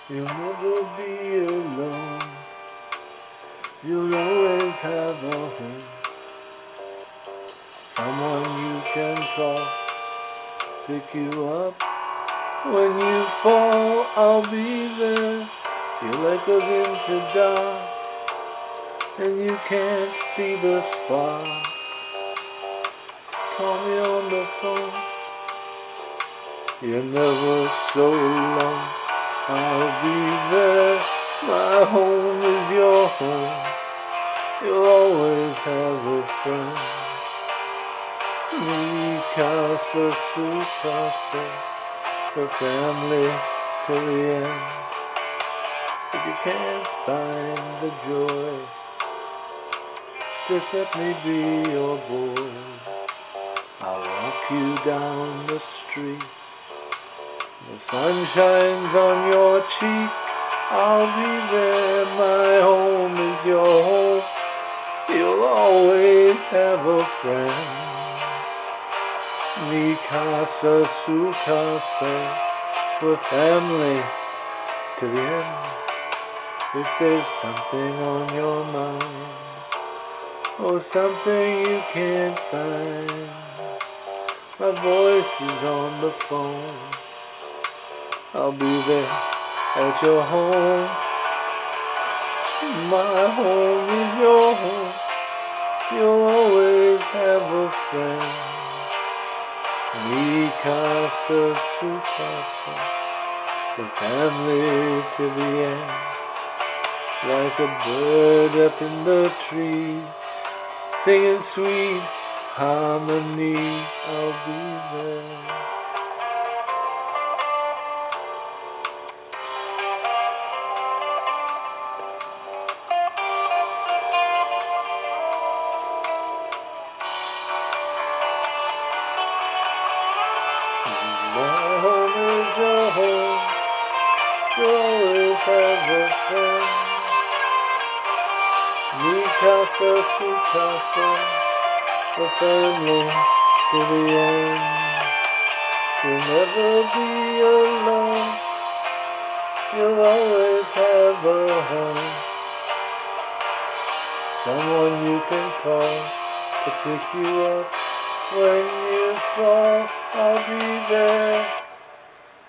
You'll never be alone. You'll always have a home. Someone you can call, pick you up when you fall. I'll be there. Your light goes into dark, and you can't see the spark. Call me on the phone. You're never so alone. I'll be there. My home is your home. You'll always have a friend. Mi casa, su casa, the family till the end. If you can't find the joy, just let me be your boy. I'll walk you down the street. The sun shines on your cheek. I'll be there. My home is your home. You'll always have a friend. Mi casa, su casa, we're family to the end. If there's something on your mind, or something you can't find, my voice is on the phone. I'll be there at your home. My home is your home. You'll always have a friend. Mi casa, su casa, the family to the end. Like a bird up in the tree, singing sweet harmony, I'll be there. My home is your home. You'll always have a friend. Mi casa, su casa, the family to the end. You'll never be alone. You'll always have a home. Someone you can call to pick you up when you fall. I'll be there.